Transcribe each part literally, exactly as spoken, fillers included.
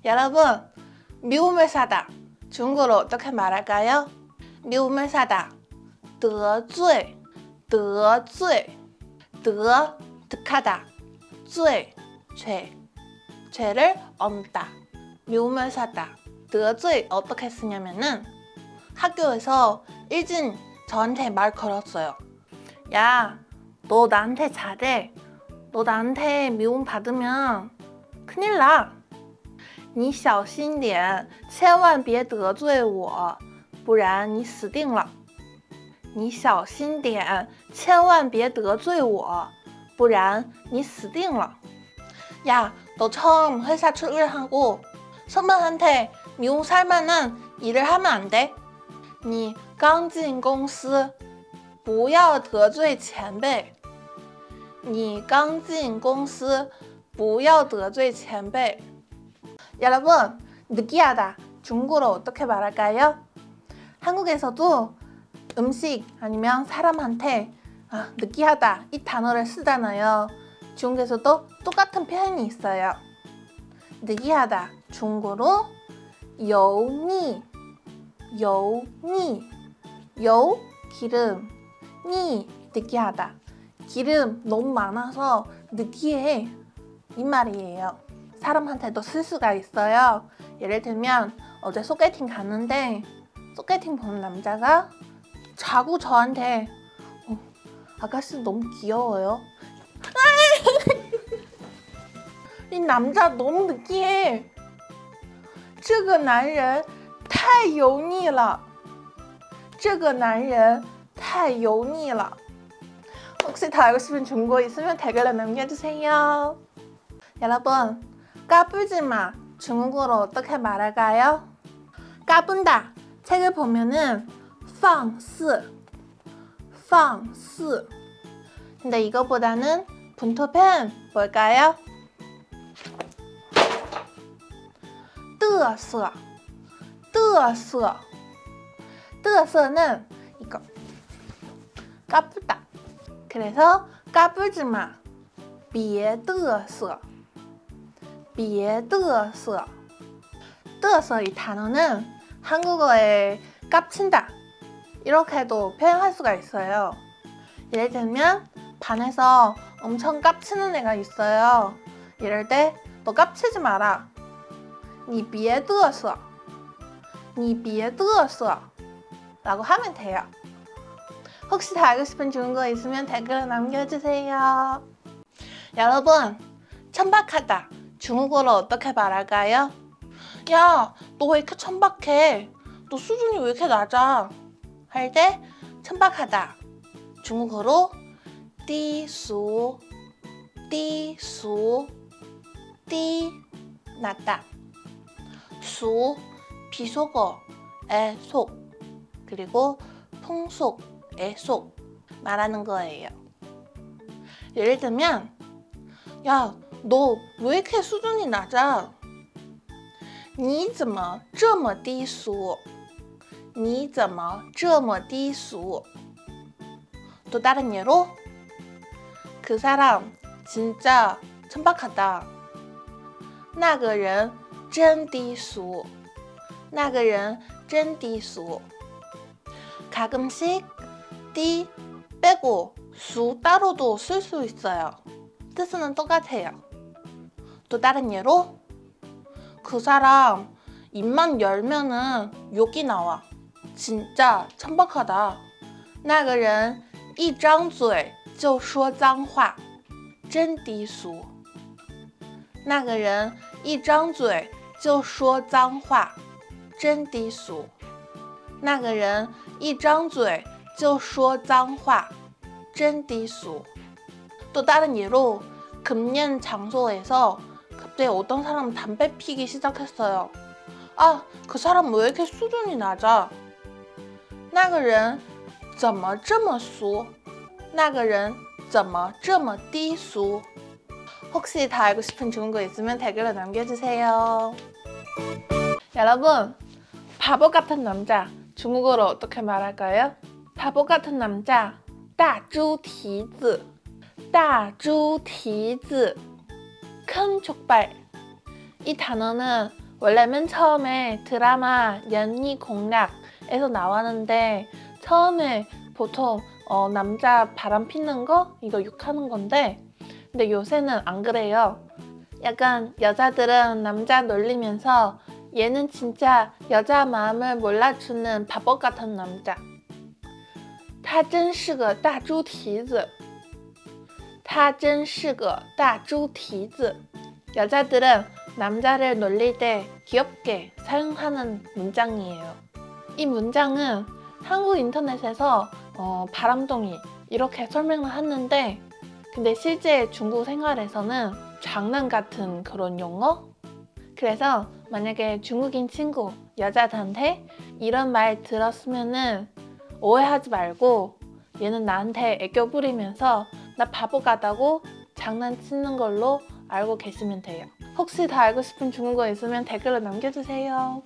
여러분, 미움을 사다. 중국어로 어떻게 말할까요? 미움을 사다. 得罪,得罪. 得, 득하다. 罪, 죄. 죄를 얹다. 미움을 사다. 得罪 어떻게 쓰냐면은 학교에서 일진 저한테 말 걸었어요. 야, 너 나한테 잘해. 너 나한테 미움 받으면 큰일 나. 你小心点，千万别得罪我，不然你死定了。你小心点，千万别得罪我，不然你死定了。 야, 너 처음 회사 출근하고 선배한테 미움 살 만한 일을 하면 안 돼? 你刚进公司，不要得罪前辈。你刚进公司，不要得罪前辈。 여러분, 느끼하다. 중국어로 어떻게 말할까요? 한국에서도 음식 아니면 사람한테 아, 느끼하다 이 단어를 쓰잖아요. 중국에서도 똑같은 표현이 있어요. 느끼하다. 중국어로油腻,油腻, 油, 기름, 니, 느끼하다. 기름 너무 많아서 느끼해 이 말이에요. 사람한테도 쓸 수가 있어요. 예를 들면 어제 소개팅 갔는데 소개팅 보는 남자가 자꾸 저한테 어, 아가씨 너무 귀여워요. 이 남자 너무 느끼해. 这个男人太油腻了. 这个男人太油腻了. 혹시 더 알고 싶은 중국어 있으면 댓글로 남겨주세요. 여러분, 까불지 마. 중국어로 어떻게 말할까요? 까분다. 책을 보면은 放肆, 放肆. 근데 이거보다는 분토편 뭘까요? 嘚瑟, 嘚瑟. 嘚瑟는 이거 까불다. 그래서 까불지 마. 别嘚瑟. 别嘚瑟. 嘚瑟이 단어는 한국어에 깝친다 이렇게도 표현할 수가 있어요. 예를 들면 반에서 엄청 깝치는 애가 있어요. 이럴 때 너 깝치지 마라. 你别嘚瑟. 你别嘚瑟 라고 하면 돼요. 혹시 더 알고 싶은 중국어 있으면 댓글로 남겨주세요. 여러분, 천박하다. 중국어로 어떻게 말할까요? 야, 너 왜 이렇게 천박해? 너 수준이 왜 이렇게 낮아? 할 때 천박하다. 중국어로 低俗, 低俗, 低, 낮다. 수, 비속어의 속, 그리고 풍속의 속 말하는 거예요. 예를 들면 야, 너 왜 이렇게 수준이 낮아? 你怎么这么低俗? 你怎么这么低俗? 또 다른 예로 그 사람 진짜 천박하다. 那个人真低俗. 那个人真低俗. 가끔씩 띠 빼고 수 따로도 쓸 수 있어요. 뜻은 똑같아요. 또 다른 예로 그 사람 입만 열면은 욕이 나와. 진짜 천박하다. 那个人一张嘴就说脏话，真低俗。那个人一张嘴就说脏话，真低俗。那个人一张嘴就说脏话，真低俗。 또 다른 예로 금연 장소에서 갑자기 어떤 사람은 담배 피기 시작했어요. 아, 그 사람 왜 이렇게 수준이 낮아? 那个人怎么这么俗? 那个人怎么这么低俗? 혹시 다 알고 싶은 중국어 있으면 댓글로 남겨주세요. 여러분, 바보 같은 남자 중국어로 어떻게 말할까요? 바보 같은 남자 大猪蹄子, 大猪蹄子, 큰 족발. 이 단어는 원래 맨 처음에 드라마 연희 공략에서 나왔는데 처음에 보통 어, 남자 바람 피는 거? 이거 욕하는 건데 근데 요새는 안 그래요. 약간 여자들은 남자 놀리면서 얘는 진짜 여자 마음을 몰라주는 바보 같은 남자. 他真是个大猪蹄子. 他真是个大猪蹄子. 여자들은 남자를 놀릴 때 귀엽게 사용하는 문장이에요. 이 문장은 한국 인터넷에서 어, 바람둥이 이렇게 설명을 하는데 근데 실제 중국 생활에서는 장난 같은 그런 용어? 그래서 만약에 중국인 친구, 여자한테 이런 말 들었으면은 오해하지 말고 얘는 나한테 애교 부리면서 나 바보 같다고 장난치는 걸로 알고 계시면 돼요. 혹시 더 알고 싶은 중국어 있으면 댓글로 남겨주세요.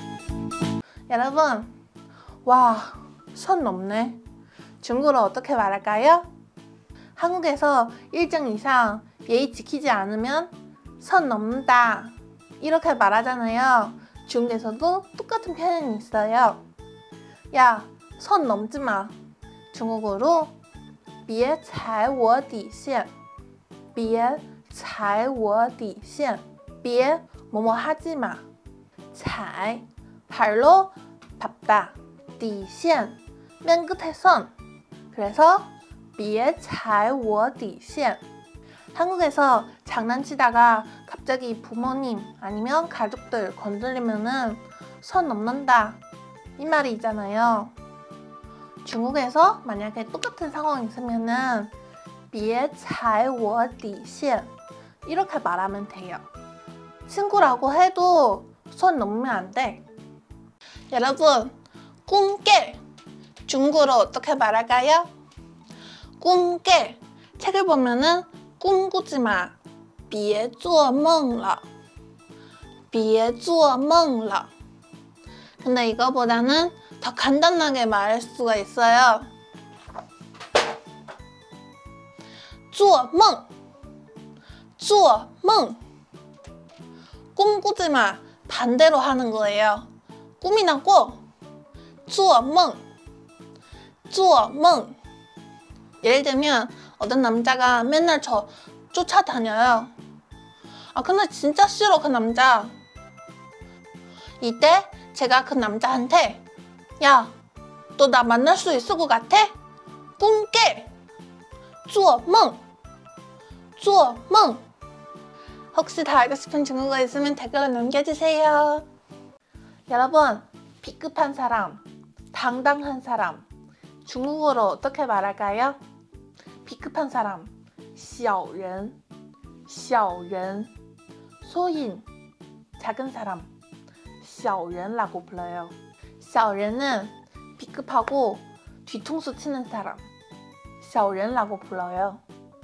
여러분, 와, 선 넘네. 중국어로 어떻게 말할까요? 한국에서 일정 이상 예의 지키지 않으면 선 넘는다 이렇게 말하잖아요. 중국에서도 똑같은 표현이 있어요. 야, 선 넘지 마. 중국어로 别踩我底线. 别踩我底线. 别 뭐뭐 하지 마. 踩 발로 밟다. 底线 맨 끝에 선. 그래서 别踩我底线. 한국에서 장난치다가 갑자기 부모님 아니면 가족들 건드리면은 선 넘는다 이 말이 있잖아요. 중국에서 만약에 똑같은 상황이 있으면은 别踩我底线 이렇게 말하면 돼요. 친구라고 해도 선 넘으면 안 돼. 여러분, 꿈깨 중국어로 어떻게 말할까요? 꿈깨 책을 보면은 꿈 꾸지 마. 别做梦了. 别做梦了. 근데 이거보다는 더 간단하게 말할 수가 있어요. 做梦. 做梦. 꿈 꾸지 마. 반대로 하는 거예요. 꿈이나 꿔. 做梦. 做梦. 예를 들면 어떤 남자가 맨날 저 쫓아다녀요. 아 근데 진짜 싫어 그 남자. 이때 제가 그 남자한테 야, 너 나 만날 수 있을 것 같아? 꿈 깨. 做梦. 做梦. 혹시 더 알고 싶은 중국어 있으면 댓글로 남겨주세요. 여러분, 비급한 사람, 당당한 사람 중국어로 어떻게 말할까요? 비급한 사람, 小人, 小人. 소인, 작은 사람, 小人라고 불러요. 小人은 비급하고 뒤통수 치는 사람, 小人라고 불러요.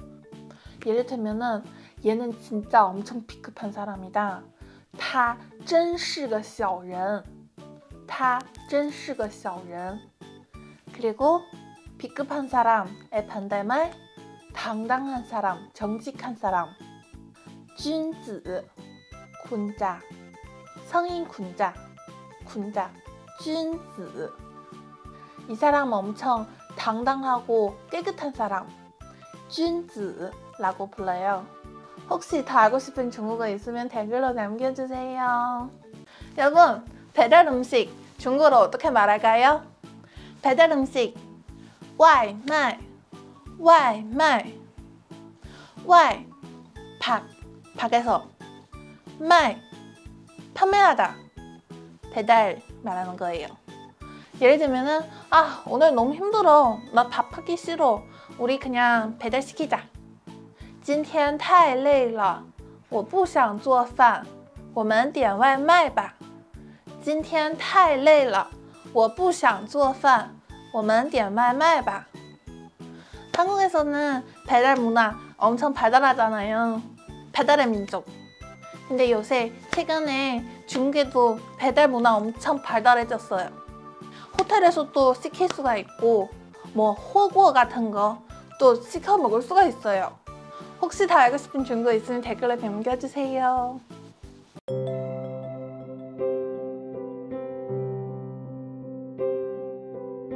예를 들면은 얘는 진짜 엄청 비급한 사람이다. 他真是个小人. 他真是个小人. 그리고 비급한 사람의 반대말 당당한 사람, 정직한 사람. 君子, 군자. 성인 군자, 군자. 君子. 이 사람 엄청 당당하고 깨끗한 사람. 君子라고 불러요. 혹시 더 알고 싶은 중국어 있으면 댓글로 남겨주세요. 여러분, 배달 음식 중국어로 어떻게 말할까요? 배달 음식 外卖, 外卖. 外, 밖, 밖에서. 卖, 판매하다. 배달 말하는 거예요. 예를 들면은 아 오늘 너무 힘들어. 나 밥하기 싫어. 우리 그냥 배달시키자. 今天太累了，我不想做饭，我们点外卖吧。今天太累了，我不想做饭，我们点外卖吧。 한국에서는 배달 문화 엄청 발달하잖아요. 배달의 민족. 근데 요새 최근에 중국에도 배달 문화 엄청 발달해졌어요. 호텔에서도 시킬 수가 있고 뭐 호구 같은 거 또 시켜 먹을 수가 있어요. 혹시 더 알고 싶은 중국어 있으면 댓글로 남겨주세요.